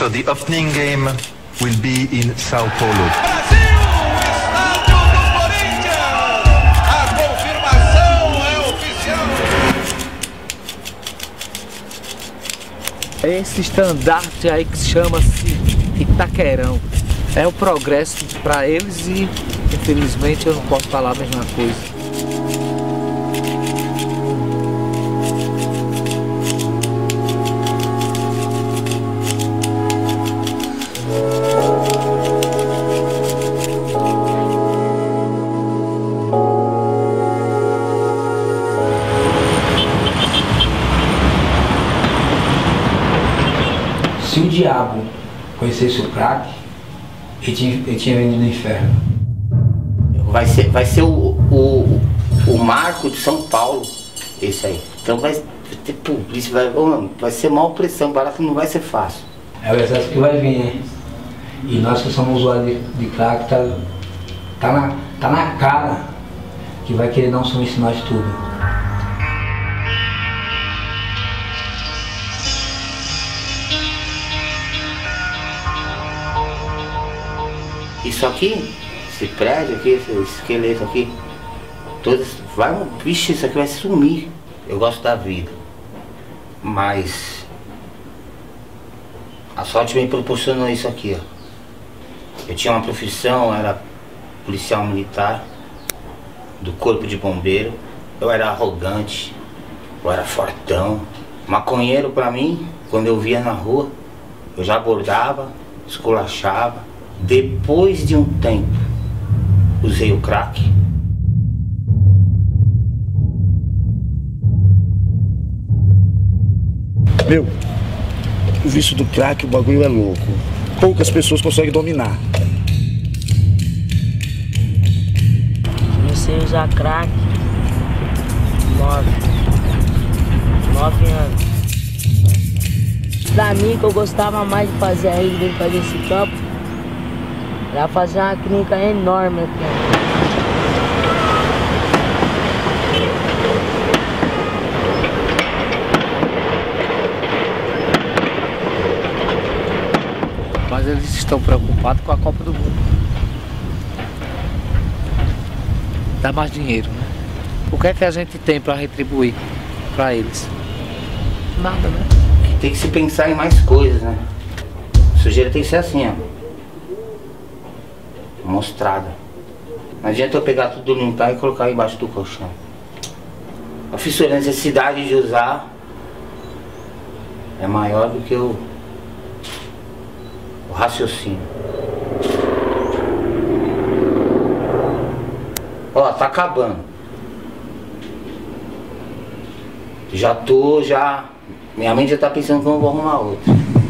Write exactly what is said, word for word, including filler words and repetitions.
So the opening game will be in São Paulo. Brasil, estádio do Corinthians. A confirmação é oficial. Esse estandarte aí que chama-se Itaquerão é o progresso para eles e infelizmente eu não posso falar a mesma coisa. Se o diabo conhecesse o crack, ele tinha, ele tinha vindo do inferno. Vai ser, vai ser o, o, o marco de São Paulo, esse aí. Então vai ter polícia, vai, vai ser uma opressão, o barato não vai ser fácil. É o exército que vai vir, né? E nós que somos usuários de, de crack, tá, tá, na, tá na cara que vai querer dar um sumiço em nós tudo. Isso aqui, esse prédio aqui, esse esqueleto aqui, todos, vai, vixe, isso aqui vai sumir. Eu gosto da vida, mas a sorte me proporcionou isso aqui, ó. Eu tinha uma profissão, era policial militar do corpo de bombeiro. Eu era arrogante, eu era fortão. Maconheiro pra mim, quando eu via na rua, eu já abordava, esculachava. Depois de um tempo, usei o crack. Meu, o vício do crack, o bagulho é louco. Poucas pessoas conseguem dominar. Comecei a usar crack nove, nove anos. Pra mim, que eu gostava mais de fazer aí, de fazer esse campo, era fazer uma clínica enorme aqui. Mas eles estão preocupados com a Copa do Mundo. Dá mais dinheiro, né? O que é que a gente tem para retribuir para eles? Nada, né? Tem que se pensar em mais coisas, né? Sujeira tem que ser assim, ó. Mostrada. Não adianta eu pegar tudo, limpar e colocar embaixo do colchão. A fissura, a necessidade de usar é maior do que o, o raciocínio. Ó, tá acabando. Já tô, já... Minha mente já tá pensando que eu vou arrumar outro.